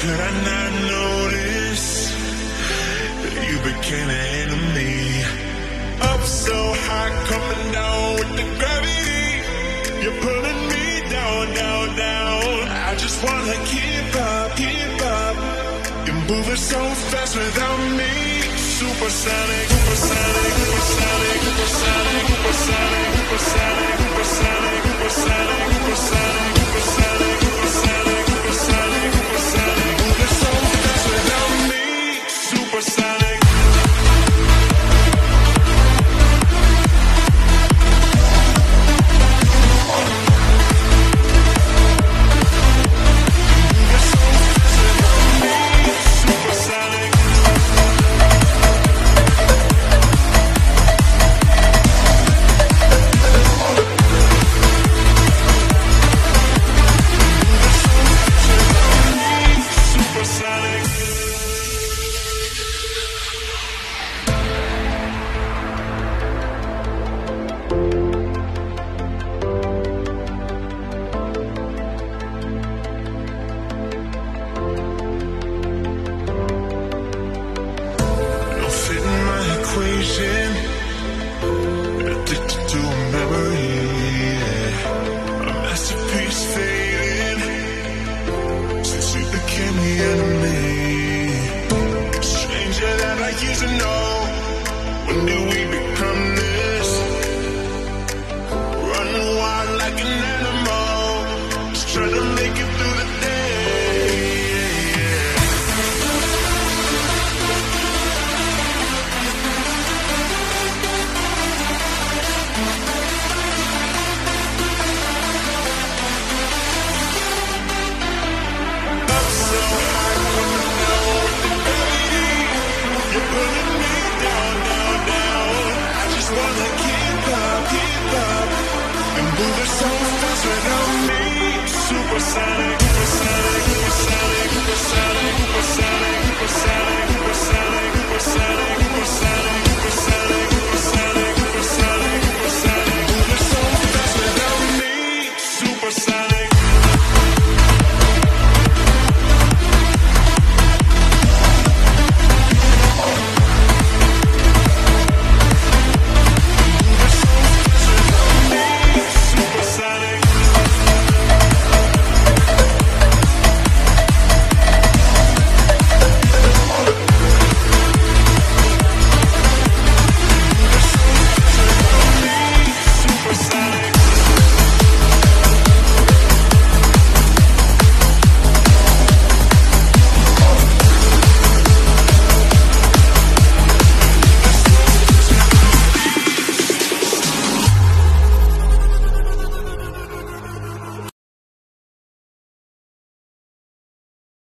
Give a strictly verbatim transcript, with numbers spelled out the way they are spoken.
Could I not notice that you became an enemy? Up so high, coming down with the gravity. You're pulling me down, down, down. I just wanna keep up, keep up. You're moving so fast without me. Supersonic, supersonic, supersonic, supersonic, supersonic, supersonic, supersonic, supersonic, supersonic, supersonic, supersonic, supersonic, supersonic. Moving so fast without me. Supersonic. Addicted to a memory, yeah. A masterpiece fading since you became the enemy. Stranger that I used to know. When did we become this? Running wild like an animal, just trying to make it through the day. Moving so fast without me. Supersonic.